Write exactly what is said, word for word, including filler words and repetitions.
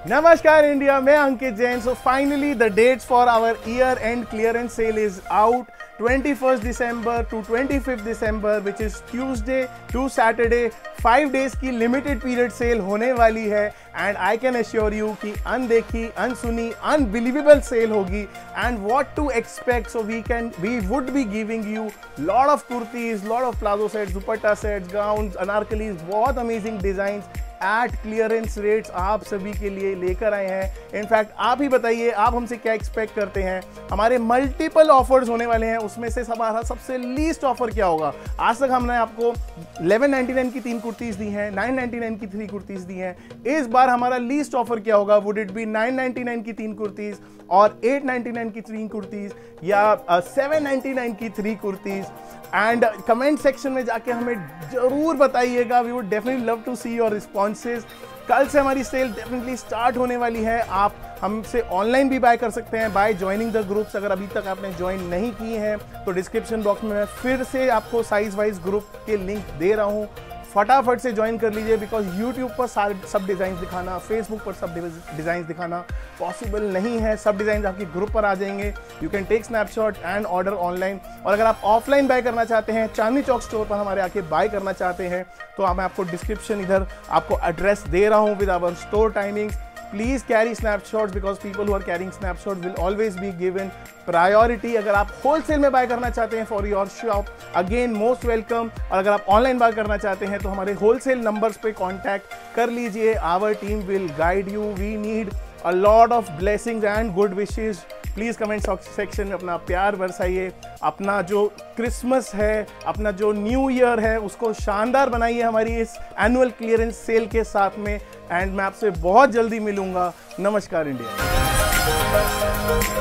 Namaskar India, मैं अंकित Jain. So finally the dates for our year end clearance sale is out. twenty-first December to twenty-fifth December, which is Tuesday to Saturday. five days की limited period sale होने वाली है and I can assure you कि अनदेखी, अनसुनी, unbelievable sale होगी. And what to expect? So we can, we would be giving you lot of kurtis, lot of palazzo sets, dupatta sets, gowns, anarkalis, बहुत amazing designs at clearance rates आप सभी के लिए लेकर आए हैं. इनफैक्ट आप ही बताइए आप हमसे क्या एक्सपेक्ट करते हैं. हमारे मल्टीपल ऑफर्स होने वाले हैं, उसमें से हमारा सबसे लीस्ट ऑफर क्या होगा. आज तक हमने आपको eleven ninety-nine की तीन कुर्तीज दी हैं, nine ninety-nine की थ्री कुर्तीज दी हैं. इस बार हमारा लीस्ट ऑफर क्या होगा. Would it be nine ninety-nine की तीन कुर्तीज और eight ninety-nine की तीन कुर्तीज या seven ninety-nine की three kurtis. And comment section में जाके हमें जरूर बताइएगा. We would definitely love to see your responses. कल से हमारी सेल डेफिनेटली स्टार्ट होने वाली है. आप हमसे ऑनलाइन भी बाय कर सकते हैं बाय ज्वाइनिंग द ग्रुप्स. अगर अभी तक आपने ज्वाइन नहीं किए हैं तो डिस्क्रिप्शन बॉक्स में मैं फिर से आपको साइज वाइज ग्रुप के लिंक दे रहा हूँ. फटाफट से ज्वाइन कर लीजिए बिकॉज यूट्यूब पर सब डिज़ाइन दिखाना, फेसबुक पर सब डिज़ाइन दिखाना पॉसिबल नहीं है. सब डिज़ाइन आपके ग्रुप पर आ जाएंगे. You can take snapshot and order online. और अगर आप ऑफलाइन बाय करना चाहते हैं, चांदनी चौक स्टोर पर हमारे आके बाय करना चाहते हैं, तो मैं आपको डिस्क्रिप्शन इधर आपको एड्रेस दे रहा हूँ with our store timings. Please carry snapshots because people who are carrying snapshots will always be given priority. अगर आप wholesale में buy करना चाहते हैं for your shop, again most welcome. और अगर आप online buy करना चाहते हैं तो हमारे wholesale numbers पे contact कर लीजिए. Our team will guide you. We need a lot of blessings and good wishes. Please comment section में अपना प्यार बरसाइए. अपना जो क्रिसमस है, अपना जो न्यू ईयर है, उसको शानदार बनाइए हमारी इस एनुअल क्लियरेंस सेल के साथ में. एंड मैं आपसे बहुत जल्दी मिलूंगा. नमस्कार इंडिया.